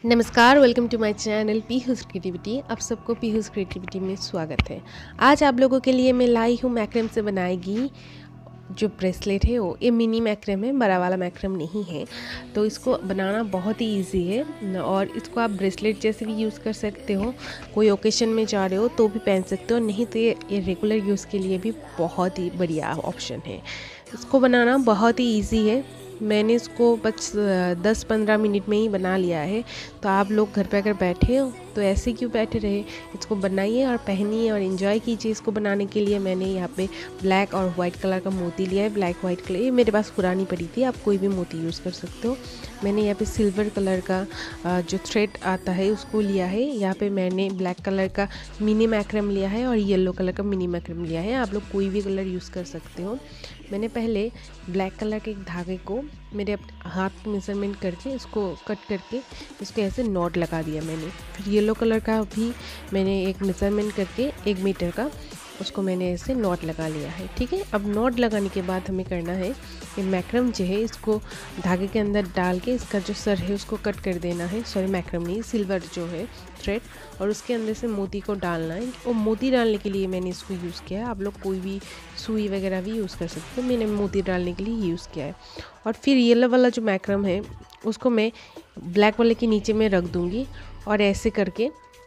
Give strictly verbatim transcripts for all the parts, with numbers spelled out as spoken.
नमस्कार, welcome to my channel Peehu's creativity. आप सबको पीहूस क्रिएटिविटी में स्वागत है। आज आप लोगों के लिए मैं लाई हूँ मैक्रम से बनाएगी जो ब्रेसलेट है। वो ये मिनी मैक्रम है, बड़ा वाला मैक्रम नहीं है। तो इसको बनाना बहुत ही इजी है और इसको आप ब्रेसलेट जैसे भी यूज़ कर सकते हो। कोई ओकेशन में जा रहे हो तो भी पहन सकते हो, नहीं तो ये, ये रेगुलर यूज़ के लिए भी बहुत ही बढ़िया ऑप्शन है। इसको बनाना बहुत ही ईजी है। मैंने इसको बस दस पंद्रह मिनट में ही बना लिया है। तो आप लोग घर पे अगर बैठे हो तो ऐसे क्यों बैठे रहे, इसको बनाइए और पहनिए और इन्जॉय कीजिए। इसको बनाने के लिए मैंने यहाँ पे ब्लैक और वाइट कलर का मोती लिया है। ब्लैक वाइट कलर ये मेरे पास पुरानी पड़ी थी, आप कोई भी मोती यूज़ कर सकते हो। मैंने यहाँ पे सिल्वर कलर का जो थ्रेड आता है उसको लिया है। यहाँ पे मैंने ब्लैक कलर का मिनी मैक्रम लिया है और येलो कलर का मिनी मैक्रम लिया है। आप लोग कोई भी कलर यूज़ कर सकते हो। मैंने पहले ब्लैक कलर के एक धागे को मेरे हाथ मेजरमेंट करके इसको कट करके इसको ऐसे नॉट लगा दिया मैंने। फिर येलो कलर का भी मैंने एक मेजरमेंट करके एक मीटर का उसको मैंने ऐसे नॉट लगा लिया है। ठीक है, अब नॉट लगाने के बाद हमें करना है ये मैक्रम जो है इसको धागे के अंदर डाल के इसका जो सर है उसको कट कर देना है। सॉरी मैक्रम नहीं, सिल्वर जो है थ्रेड, और उसके अंदर से मोती को डालना है। और मोती डालने के लिए मैंने इसको यूज़ किया है। आप लोग कोई भी सुई वगैरह भी यूज़ कर सकते हो, मैंने मोती डालने के लिए यूज़ किया है। और फिर येलो वाला जो मैक्रम है उसको मैं ब्लैक वाले के नीचे में रख दूँगी और ऐसे करके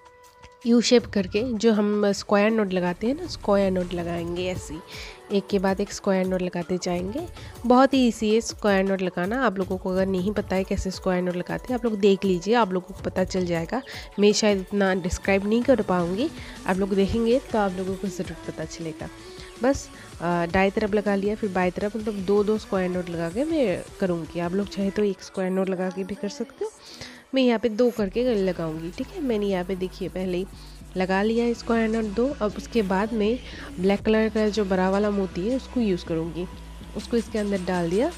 यू शेप करके जो हम स्क्वायर नोट लगाते हैं ना, स्क्वायर नोट लगाएंगे। ऐसे एक के बाद एक स्क्वायर नोट लगाते जाएंगे। बहुत ही ईजी है स्क्वायर नोट लगाना। आप लोगों को अगर नहीं पता है कैसे स्क्वायर नोट लगाते हैं, आप लोग देख लीजिए, आप लोगों को पता चल जाएगा। मैं शायद इतना डिस्क्राइब नहीं कर पाऊँगी, आप लोग देखेंगे तो आप लोगों को ज़रूर पता चलेगा। बस दाएं तरफ लगा लिया, फिर बाएं तरफ, मतलब दो दो स्क्वायर नोट लगा के मैं करूँगी। आप लोग चाहे तो एक स्क्वायर नोट लगा के भी कर सकते हो। मैं यहाँ पे दो करके लगाऊंगी। ठीक है, मैंने यहाँ पे देखिए पहले ही लगा लिया स्क्वायर नोट दो। अब उसके बाद में ब्लैक कलर का जो बड़ा वाला मोती है उसको यूज़ करूँगी। उसको इसके अंदर डाल दिया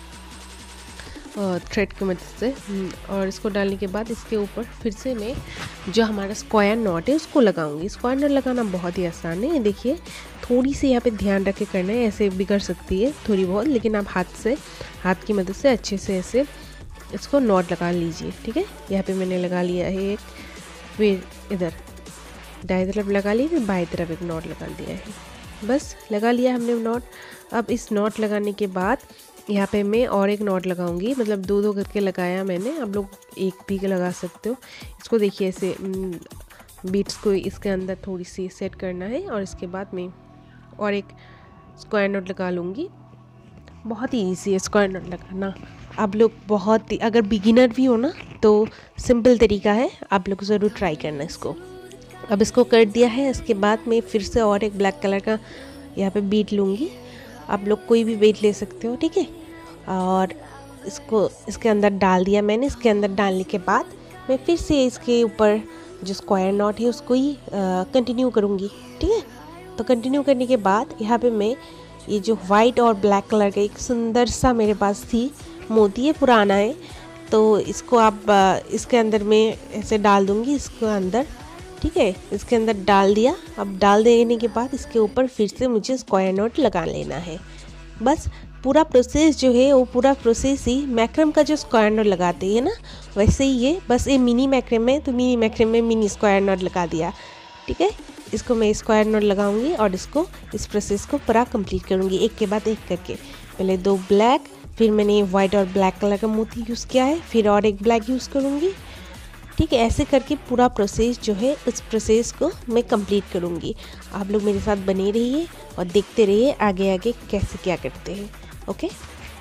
थ्रेड की मदद से, और इसको डालने के बाद इसके ऊपर फिर से मैं जो हमारा स्क्वायर नॉट है उसको लगाऊंगी। स्क्वायर नॉट लगाना बहुत ही आसान है। देखिए थोड़ी सी यहाँ पे ध्यान रख के करना है, ऐसे बिगड़ सकती है थोड़ी बहुत, लेकिन आप हाथ से हाथ की मदद से अच्छे से ऐसे इसको नॉट लगा लीजिए। ठीक है, यहाँ पे मैंने लगा लिया है एक, फिर इधर दाएं तरफ लगा लिया, फिर बाएं तरफ एक नॉट लगा दिया है। बस लगा लिया हमने नॉट। अब इस नॉट लगाने के बाद यहाँ पे मैं और एक नॉट लगाऊंगी, मतलब दो दो करके लगाया मैंने, आप लोग एक भी लगा सकते हो। इसको देखिए ऐसे बीट्स को इसके अंदर थोड़ी सी सेट करना है और इसके बाद मैं और एक स्क्वायर नॉट लगा लूँगी। बहुत ही ईजी है स्क्वायर नॉट लगाना। आप लोग बहुत ही, अगर बिगिनर भी हो ना तो सिंपल तरीका है, आप लोग ज़रूर ट्राई करना इसको। अब इसको कर दिया है, इसके बाद मैं फिर से और एक ब्लैक कलर का यहाँ पे बीट लूँगी। आप लोग कोई भी बीट ले सकते हो। ठीक है, और इसको इसके अंदर डाल दिया मैंने। इसके अंदर डालने के बाद मैं फिर से इसके ऊपर जो स्क्वायर नॉट है उसको ही कंटिन्यू करूँगी। ठीक है, तो कंटिन्यू करने के बाद यहाँ पे मैं ये जो वाइट और ब्लैक कलर का एक सुंदर सा मेरे पास थी मोती है, पुराना है, तो इसको आप इसके अंदर मैं ऐसे डाल दूँगी इसको अंदर। ठीक है, इसके अंदर डाल दिया। अब डाल देने के बाद इसके ऊपर फिर से मुझे स्क्वायर नॉट लगा लेना है। बस पूरा प्रोसेस जो है वो पूरा प्रोसेस ही मैक्रम का जो स्क्वायर नॉट लगाते हैं ना, वैसे ही ये, बस ये मिनी मैक्रम है तो मिनी मैक्रम में मिनी स्क्वायर नॉट लगा दिया। ठीक है, इसको मैं स्क्वायर नॉट लगाऊंगी और इसको इस प्रोसेस को पूरा कंप्लीट करूंगी एक के बाद एक करके। पहले दो ब्लैक, फिर मैंने वाइट और ब्लैक कलर का मोती यूज़ किया है, फिर और एक ब्लैक यूज़ करूँगी। ठीक है, ऐसे करके पूरा प्रोसेस जो है उस प्रोसेस को मैं कंप्लीट करूँगी। आप लोग मेरे साथ बने रहिए और देखते रहिए आगे आगे कैसे क्या करते हैं। ओके,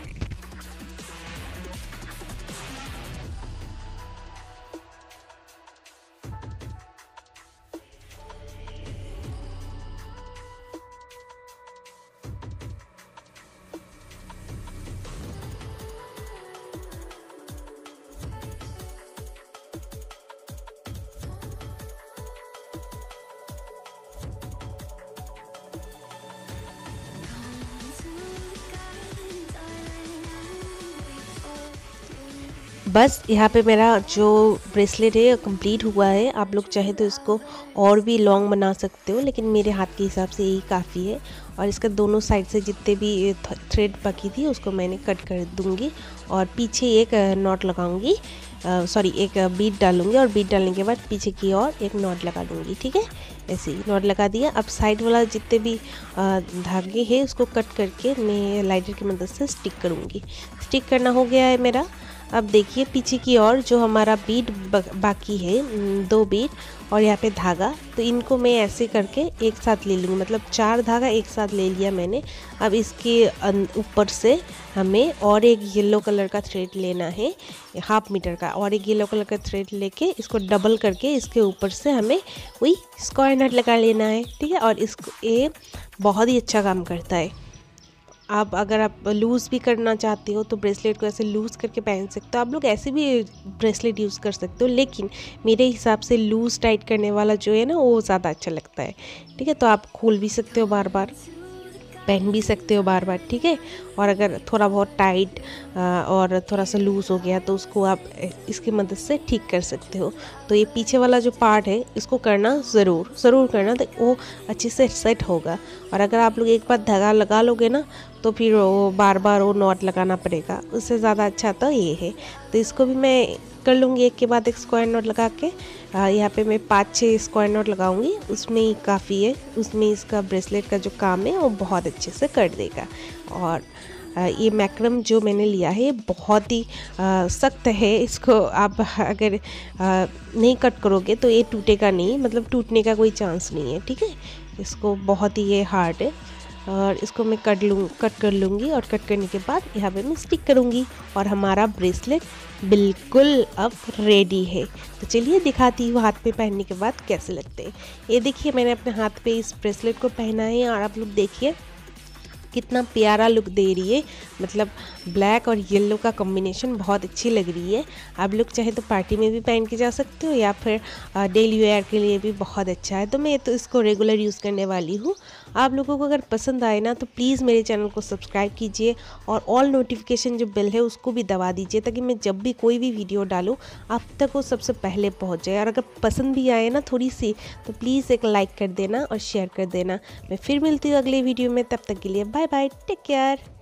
बस यहाँ पे मेरा जो ब्रेसलेट है कंप्लीट हुआ है। आप लोग चाहे तो इसको और भी लॉन्ग बना सकते हो, लेकिन मेरे हाथ के हिसाब से यही काफ़ी है। और इसका दोनों साइड से जितने भी थ्रेड बाकी थी उसको मैंने कट कर दूँगी और पीछे एक नॉट लगाऊँगी। सॉरी एक बीट डालूँगी और बीट डालने के बाद पीछे की ओर एक नॉट लगा दूँगी। ठीक है, ऐसे ही नॉट लगा दिया। अब साइड वाला जितने भी धागे हैं उसको कट करके मैं लाइटर की मदद से स्टिक करूँगी। स्टिक करना हो गया है मेरा। अब देखिए पीछे की ओर जो हमारा बीट बाकी है, दो बीट और यहाँ पे धागा, तो इनको मैं ऐसे करके एक साथ ले लूँगी, मतलब चार धागा एक साथ ले लिया मैंने। अब इसके ऊपर से हमें और एक येलो कलर का थ्रेड लेना है, हाफ मीटर का, और एक येलो कलर का थ्रेड लेके इसको डबल करके इसके ऊपर से हमें वही स्क्वायर नट लगा लेना है। ठीक है, और इसको ये बहुत ही अच्छा काम करता है। आप अगर आप लूज़ भी करना चाहते हो तो ब्रेसलेट को ऐसे लूज़ करके पहन सकते हो। आप लोग ऐसे भी ब्रेसलेट यूज़ कर सकते हो, लेकिन मेरे हिसाब से लूज़ टाइट करने वाला जो है ना वो ज़्यादा अच्छा लगता है। ठीक है, तो आप खोल भी सकते हो बार बार, पहन भी सकते हो बार बार। ठीक है, और अगर थोड़ा बहुत टाइट और थोड़ा सा लूज़ हो गया तो उसको आप इसकी मदद से ठीक कर सकते हो। तो ये पीछे वाला जो पार्ट है इसको करना ज़रूर ज़रूर करना, तो वो अच्छे से सेट होगा। और अगर आप लोग एक बार धागा लगा लोगे ना तो फिर वो बार बार वो नॉट लगाना पड़ेगा, उससे ज़्यादा अच्छा तो ये है। तो इसको भी मैं कर लूँगी एक के बाद एक स्क्वायर नॉट लगा के। यहाँ पे मैं पाँच छः स्क्वायर नॉट लगाऊंगी, उसमें ही काफ़ी है, उसमें इसका ब्रेसलेट का जो काम है वो बहुत अच्छे से कर देगा। और ये मैक्रम जो मैंने लिया है ये बहुत ही सख्त है, इसको आप अगर आ, नहीं कट करोगे तो ये टूटेगा नहीं, मतलब टूटने का कोई चांस नहीं है। ठीक है, इसको बहुत ही ये हार्ड है, और इसको मैं कट लूँ कट कर लूँगी और कट करने के बाद यहाँ पे मैं स्टिक करूँगी और हमारा ब्रेसलेट बिल्कुल अब रेडी है। तो चलिए दिखाती हूँ हाथ पे पहनने के बाद कैसे लगते हैं। ये देखिए मैंने अपने हाथ पे इस ब्रेसलेट को पहना है और आप लोग देखिए कितना प्यारा लुक दे रही है, मतलब ब्लैक और येलो का कॉम्बिनेशन बहुत अच्छी लग रही है। आप लोग चाहे तो पार्टी में भी पहन के जा सकते हो या फिर डेली वेयर के लिए भी बहुत अच्छा है। तो मैं तो इसको रेगुलर यूज़ करने वाली हूँ। आप लोगों को अगर पसंद आए ना तो प्लीज़ मेरे चैनल को सब्सक्राइब कीजिए और ऑल नोटिफिकेशन जो बेल है उसको भी दबा दीजिए, ताकि मैं जब भी कोई भी वीडियो डालूँ आप तक वो सबसे पहले पहुँच जाए। और अगर पसंद भी आए ना थोड़ी सी तो प्लीज़ एक लाइक कर देना और शेयर कर देना। मैं फिर मिलती हूँ अगले वीडियो में, तब तक के लिए बाय बाय, टेक केयर।